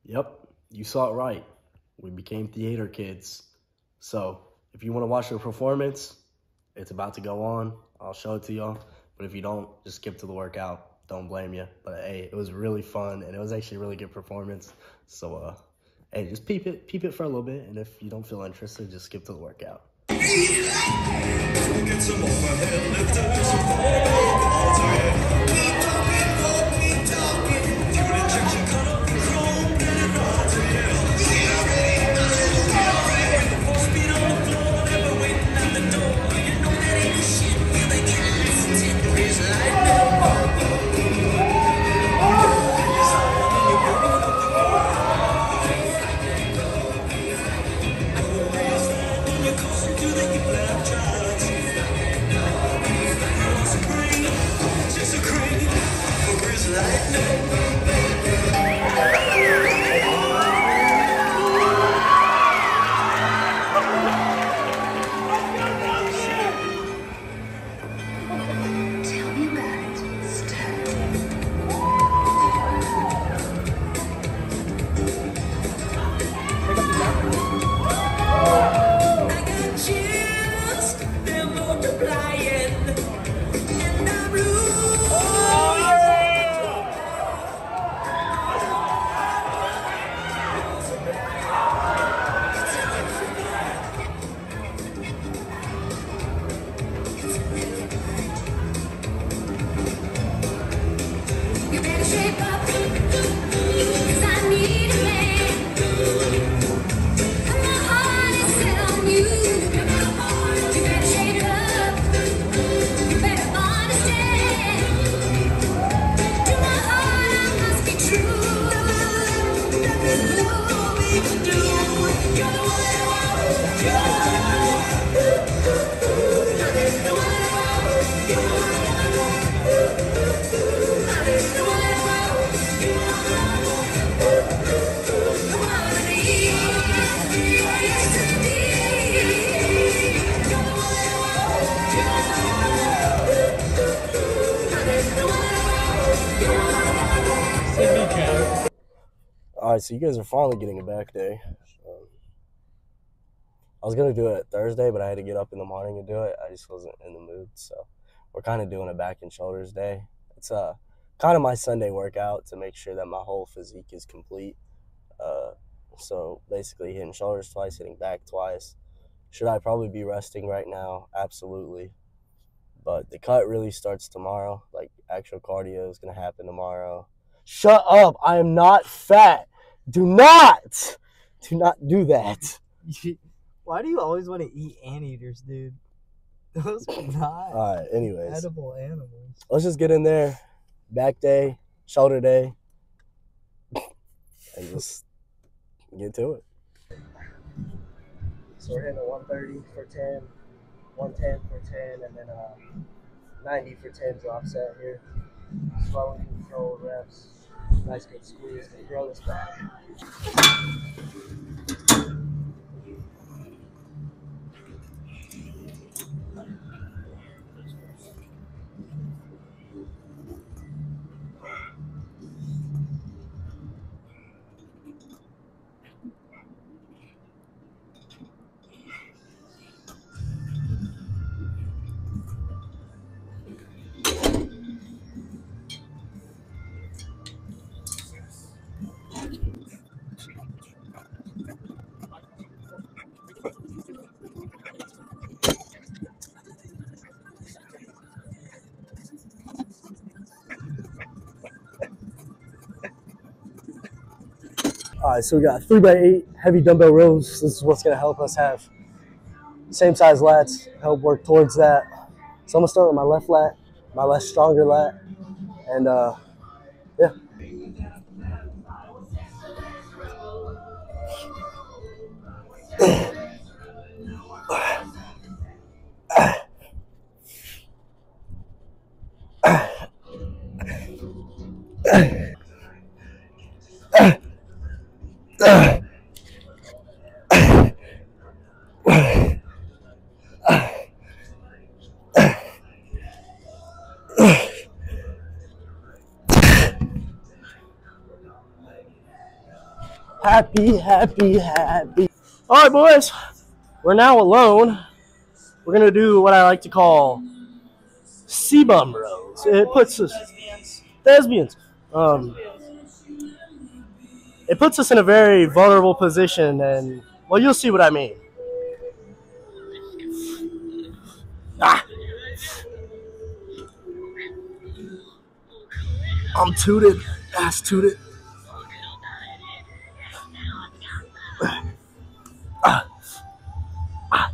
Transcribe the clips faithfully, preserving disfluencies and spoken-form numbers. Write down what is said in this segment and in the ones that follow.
Yep, you saw it right. We became theater kids. So if you want to watch the performance, it's about to go on. I'll show it to y'all. But if you don't, just skip to the workout. Don't blame you. But hey, it was really fun, and it was actually a really good performance. So, uh, hey, just peep it, peep it for a little bit, and if you don't feel interested, just skip to the workout. All right, so you guys are finally getting a back day. Um, I was going to do it Thursday, but I had to get up in the morning and do it. I just wasn't in the mood, so we're kind of doing a back and shoulders day. It's uh, kind of my Sunday workout to make sure that my whole physique is complete. Uh, so basically hitting shoulders twice, hitting back twice. Should I probably be resting right now? Absolutely. But the cut really starts tomorrow. Like, actual cardio is going to happen tomorrow. Shut up. I am not fat. Do not. Do not do that. Why do you always want to eat anteaters, dude? Those are not All right, anyways. edible animals. Let's just get in there. Back day, shoulder day, and just get to it. So we're hitting a one thirty for ten, one ten for ten, and then a ninety for ten drop set here. Slow and controlled reps. Nice good squeeze to throw this back. All right, so we got three by eight heavy dumbbell rows. This is what's gonna help us have same size lats, help work towards that. So I'm gonna start with my left lat, my less stronger lat, and uh, yeah. Happy, happy, happy. All right, boys. We're now alone. We're going to do what I like to call C-bum rows. It puts us... Thespians. Um, it puts us in a very vulnerable position, and, well, you'll see what I mean. Ah. I'm tooted. Ass tooted. Ah. Ah.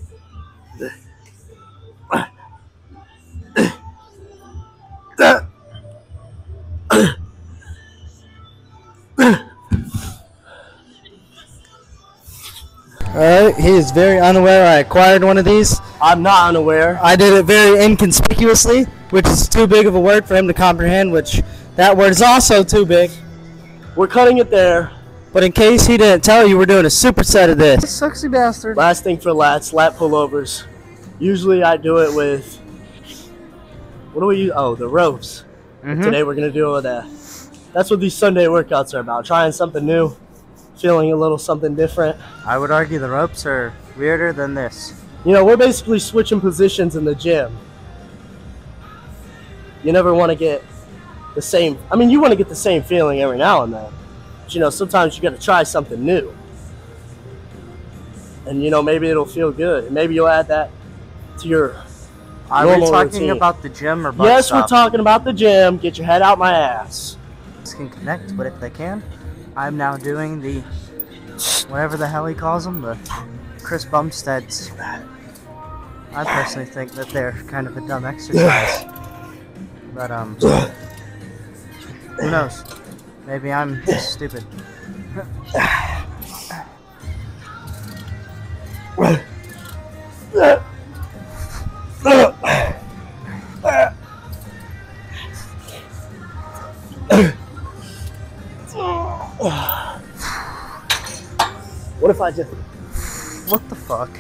Ah. Ah. Alright, he is very unaware I acquired one of these. I'm not unaware. I did it very inconspicuously, which is too big of a word for him to comprehend, which that word is also too big. We're cutting it there. But in case he didn't tell you, we're doing a superset of this. Sexy bastard. Last thing for lats, lat pullovers. Usually I do it with, what do we use? Oh, the ropes. Mm-hmm. Today we're going to do it with a, that's what these Sunday workouts are about. Trying something new, feeling a little something different. I would argue the ropes are weirder than this. You know, we're basically switching positions in the gym. You never want to get the same, I mean, you want to get the same feeling every now and then. But, you know, sometimes you got to try something new. And, you know, maybe it'll feel good. And maybe you'll add that to your Are we normal talking routine. about the gym or butt Yes, stop? we're talking about the gym. Get your head out my ass. Can connect, but if they can, I'm now doing the, whatever the hell he calls them, the Chris Bumsteads. I personally think that they're kind of a dumb exercise. But, um, who knows? Maybe I'm just stupid. What if I just... What the fuck?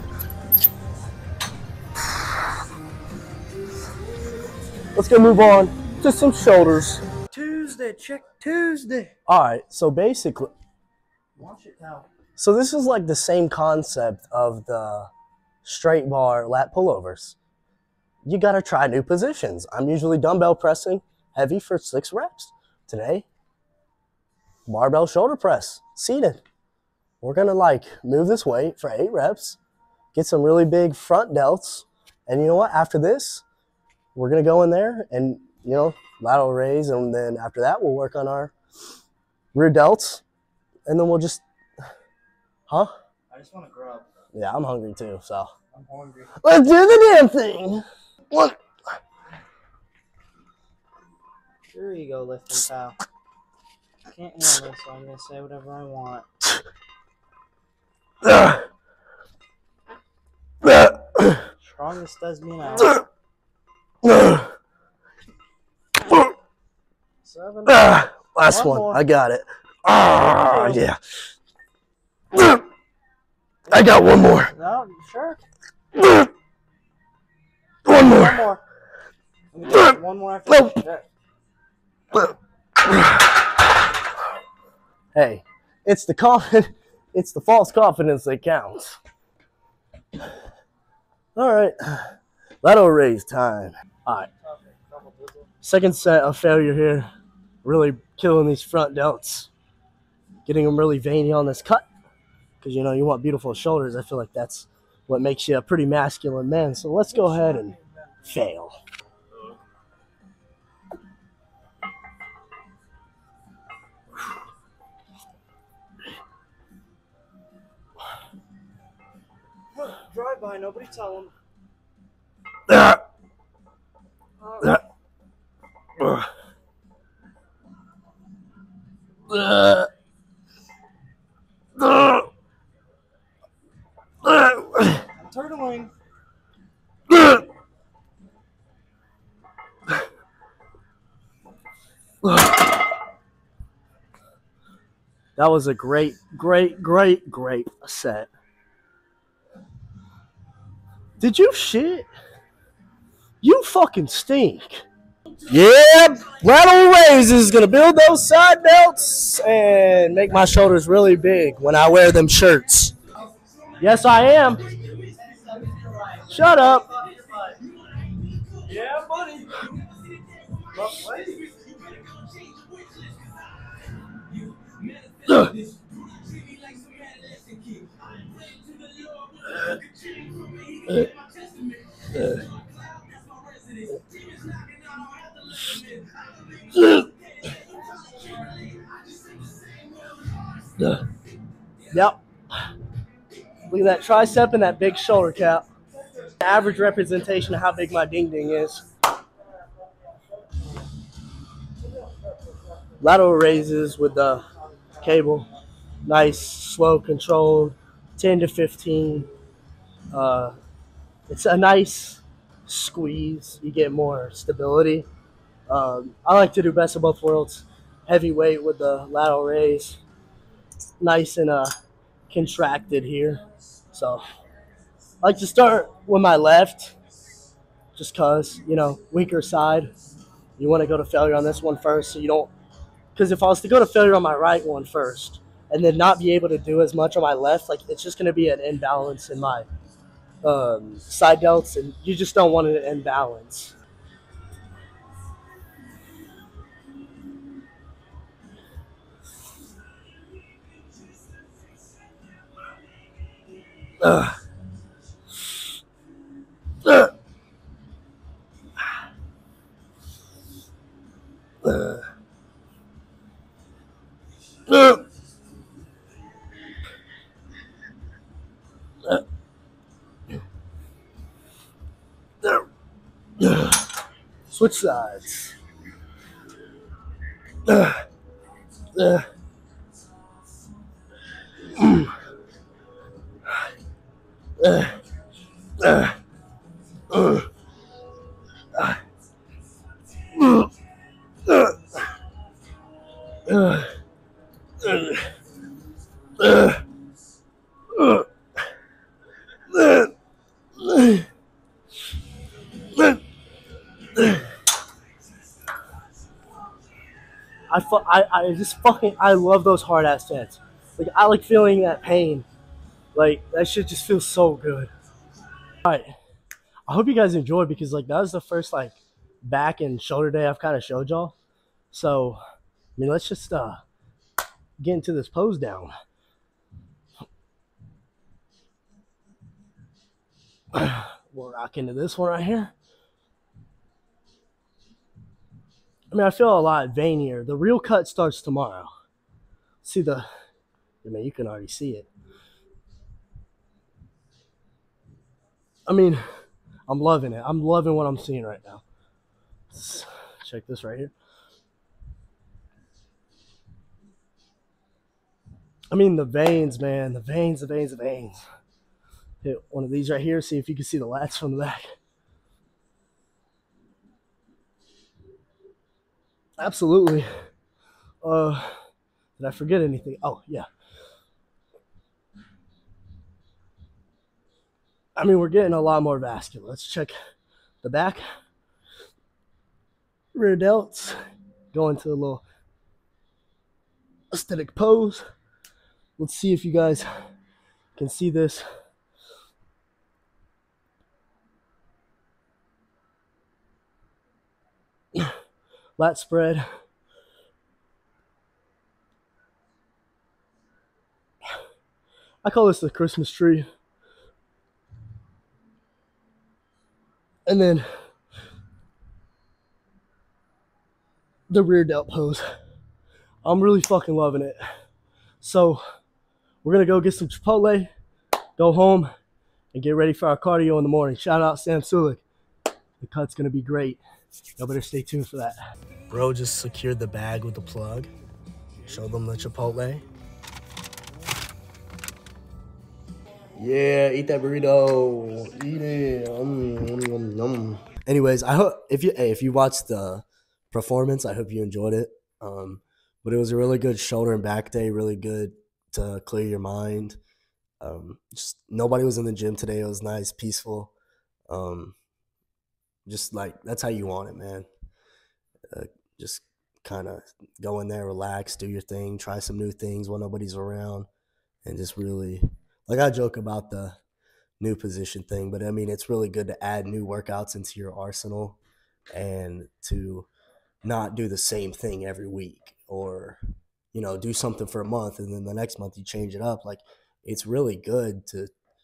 Let's go move on to some shoulders. Tuesday, check Tuesday. All right, so basically... Watch it now. So this is like the same concept of the straight bar lat pullovers. You got to try new positions. I'm usually dumbbell pressing heavy for six reps. Today, barbell shoulder press, seated. We're going to like move this weight for eight reps, get some really big front delts. And you know what? After this, we're going to go in there and, you know, lateral raise. And then after that, we'll work on our rear delts. And then we'll just, huh? I just want to grub. Yeah, I'm hungry too, so. I'm hungry. Let's do the damn thing. What? Your ego lifting, pal. Can't handle this, so I'm gonna say whatever I want. Strongest does me now. Seven. Last one. one I got it. Ah, yeah. I got one more. No, sure. One more. One more. Let me get one more after Nope. that. Hey, it's the confidence, it's the false confidence that counts. All right, lateral raise time. All right, second set of failure here. Really killing these front delts, getting them really veiny on this cut, because you know you want beautiful shoulders. I feel like that's what makes you a pretty masculine man. So let's go ahead and fail. Drive by, nobody tell him. Ah. Ah. Uh. Uh. Uh. I'm turtling. That was a great, great, great, great set. Did you shit? You fucking stink. Yeah, lateral raise is gonna build those side delts and make my shoulders really big when I wear them shirts. Yes, I am. Shut up. Yeah, buddy. Yep. Look at that tricep and that big shoulder cap. Average representation of how big my ding ding is. Lateral raises with the cable. Nice, slow, controlled, ten to fifteen. Uh, it's a nice squeeze. You get more stability. Um, I like to do best of both worlds. Heavyweight with the lateral raise. Nice and uh, contracted here. So I like to start with my left just because, you know, weaker side. You want to go to failure on this one first so you don't – because if I was to go to failure on my right one first and then not be able to do as much on my left, like it's just going to be an imbalance in my um, side delts, and you just don't want an imbalance. Ugh. Ugh. Ugh. Ugh. Ugh. Switch sides. Ugh. Ugh. Mm. Ugh. Ugh. Ugh. Ugh. Ugh. Ugh. Ugh. Ugh. Ugh. Ugh. Ugh. I, fu- I, I just fucking I love those hard ass sets. Like I like feeling that pain. Like that shit just feels so good. All right, I hope you guys enjoyed because like that was the first like back and shoulder day I've kind of showed y'all. So I mean, let's just uh get into this pose down. We'll rock into this one right here. I mean, I feel a lot veinier. The real cut starts tomorrow. See the, I mean, you can already see it. I mean, I'm loving it. I'm loving what I'm seeing right now. Let's check this right here. I mean, the veins, man. The veins, the veins, the veins. Hit one of these right here. See if you can see the lats from the back. Absolutely. Uh, did I forget anything? Oh, yeah. I mean, we're getting a lot more vascular. Let's check the back. Rear delts. Go into a little aesthetic pose. Let's see if you guys can see this. Lat spread. I call this the Christmas tree. And then the rear delt pose. I'm really fucking loving it. So we're going to go get some Chipotle, go home, and get ready for our cardio in the morning. Shout out Sam Sulik. The cut's going to be great. Y'all better stay tuned for that. Bro just secured the bag with the plug. Show them the Chipotle. Yeah, eat that burrito. Eat it. Um, um, um, um. Anyways, I hope if you hey, if you watched the performance, I hope you enjoyed it. Um, but it was a really good shoulder and back day. Really good to clear your mind. Um, just nobody was in the gym today. It was nice, peaceful. Um, just like that's how you want it, man. just kind of go in there, relax, do your thing, try some new things when nobody's around, and just really, like, I joke about the new position thing, but I mean, it's really good to add new workouts into your arsenal and to not do the same thing every week, or, you know, do something for a month and then the next month you change it up. Like, it's really good to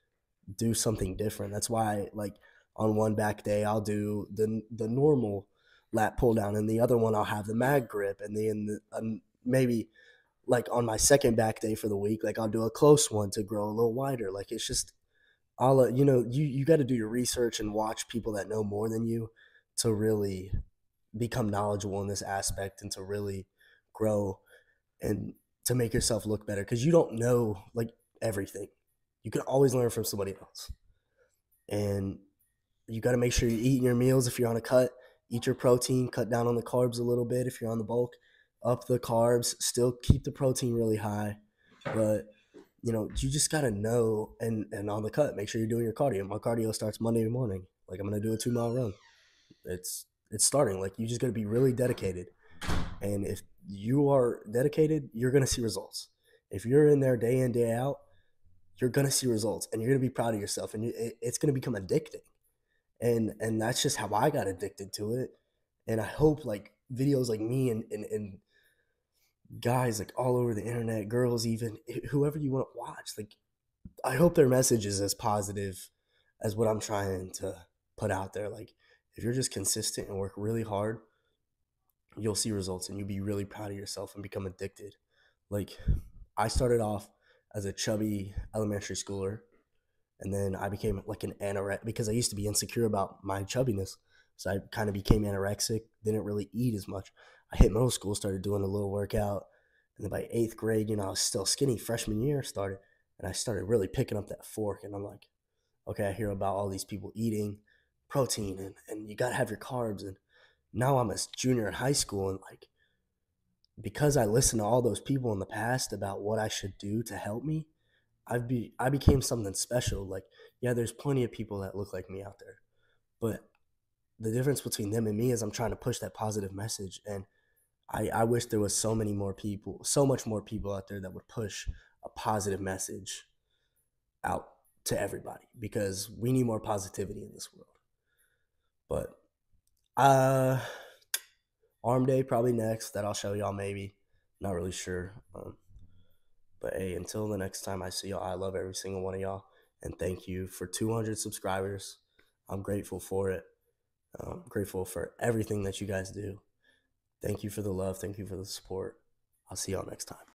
do something different. That's why, like, on one back day, I'll do the the normal lat pull down, and the other one I'll have the mag grip, and then the, um, maybe like on my second back day for the week, like I'll do a close one to grow a little wider. Like, it's just, I'll uh, you know, you you got to do your research and watch people that know more than you to really become knowledgeable in this aspect and to really grow and to make yourself look better, because you don't know like everything. You can always learn from somebody else, and you got to make sure you're eating your meals. If you're on a cut, eat your protein, cut down on the carbs a little bit. If you're on the bulk, up the carbs, still keep the protein really high. But, you know, you just got to know. And, and on the cut, make sure you're doing your cardio. My cardio starts Monday morning. Like, I'm going to do a two mile run. It's, it's starting. Like, you just got to be really dedicated. And if you are dedicated, you're going to see results. If you're in there day in, day out, you're going to see results, and you're going to be proud of yourself, and it's going to become addicting. And and that's just how I got addicted to it. And I hope like videos like me and, and, and guys like all over the internet, girls, even whoever you want to watch, like, I hope their message is as positive as what I'm trying to put out there. Like, if you're just consistent and work really hard, you'll see results, and you'll be really proud of yourself and become addicted. Like, I started off as a chubby elementary schooler, and then I became like an anorexic because I used to be insecure about my chubbiness. So I kind of became anorexic, didn't really eat as much. I hit middle school, started doing a little workout. And then by eighth grade, you know, I was still skinny. Freshman year started, and I started really picking up that fork. And I'm like, okay, I hear about all these people eating protein, and, and you got to have your carbs. And now I'm a junior in high school, and like, because I listened to all those people in the past about what I should do to help me, I've be I became something special. Like, yeah, there's plenty of people that look like me out there, but the difference between them and me is I'm trying to push that positive message. And I, I wish there was so many more people, so much more people out there that would push a positive message out to everybody, because we need more positivity in this world. But uh, arm day probably next. That I'll show y'all maybe. Not really sure. Um, But hey, until the next time I see y'all, I love every single one of y'all. And thank you for two hundred subscribers. I'm grateful for it. I'm grateful for everything that you guys do. Thank you for the love. Thank you for the support. I'll see y'all next time.